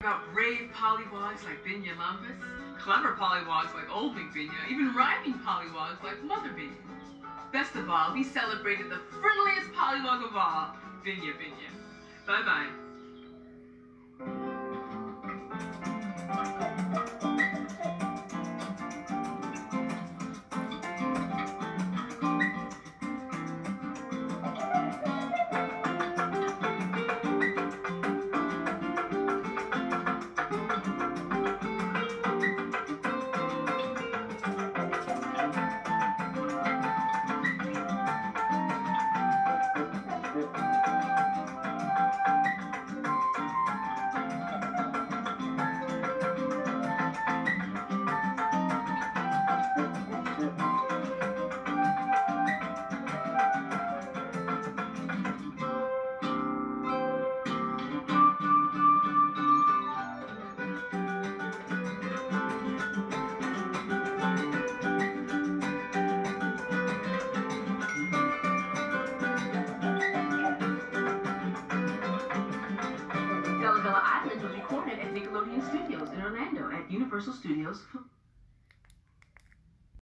about brave polliwogs like Binya Lumpus, clever polliwogs like Old McBinya, even rhyming polliwogs like Mother Binya. Best of all, we celebrated the friendliest pollywog of all, Binya Binya. Bye-bye. Studios in Orlando at Universal Studios.